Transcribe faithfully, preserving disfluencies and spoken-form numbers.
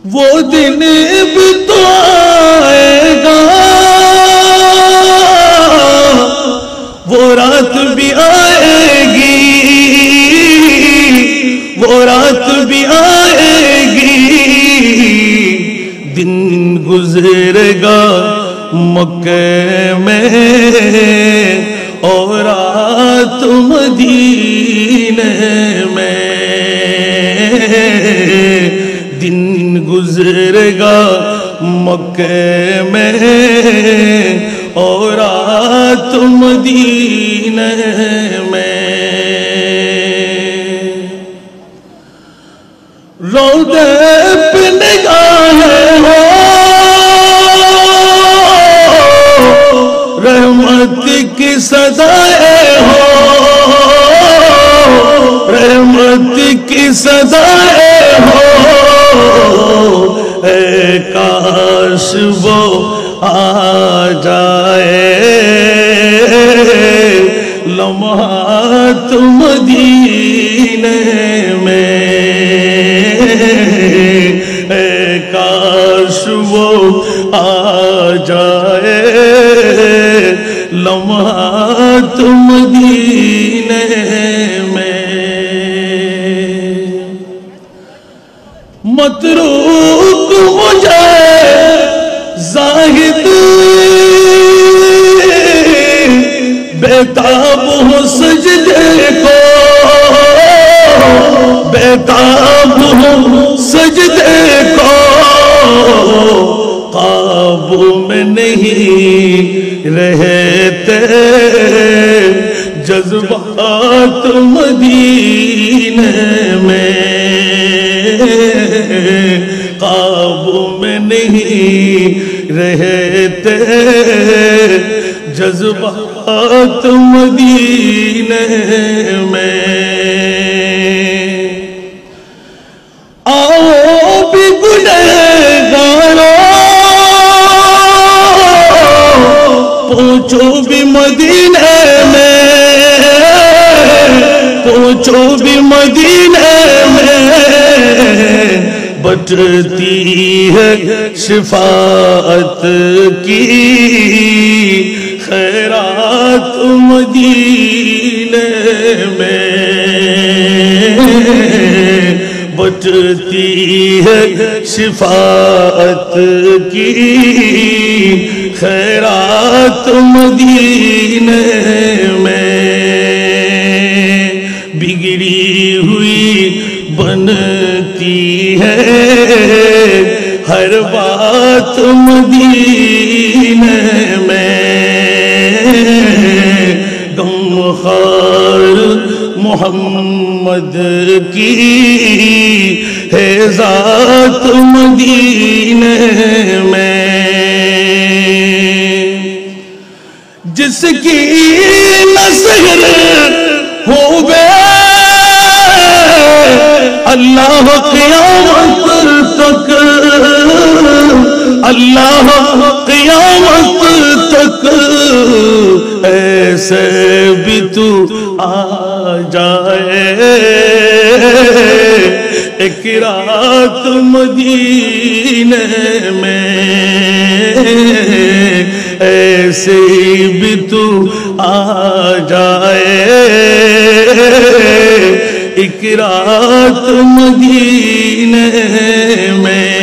وہ دن بھی تو آئے گا، وہ رات بھی آئے گی، وہ رات بھی آئے گی، دن گزرے گا مکے میں اور رات مدینے میں، دن گزرے گا مکے میں اور رات مدینے میں، روضے پہ نگاہیں ہو رحمت کی صدائیں ہو، رحمت کی صدائیں ہو، اے کاش وہ آ جائے لمحات مدینے میں، اے کاش وہ آ جائے لمحات مدینے میں، متروک مجھے زاہد بیتاب ہو سجدے کو، بیتاب ہو سجدے کو، قابو میں نہیں رہتے جذبات مدینے میں، قابو میں نہیں رہتے جذبات مدینے میں، آؤ بھی گنہگاروں پہنچو بھی مدینے میں، پہنچو بھی مدینے میں، بٹتی ہے شفاعت کی خیرات مدینے میں، بٹتی ہے شفاعت کی خیرات مدینے میں، بگڑی ہوئی بنتی ہے ہر بات مدینے میں، غمخوار محمد کی ہے ذات مدینے میں، جس کی نظر ہوئے اللہ قیامت تک، اللہ قیامت تک، ایسے بھی تو آ جائے ایک رات مدینے میں، ایسے بھی تو آ جائے ایک رات مدینے میں،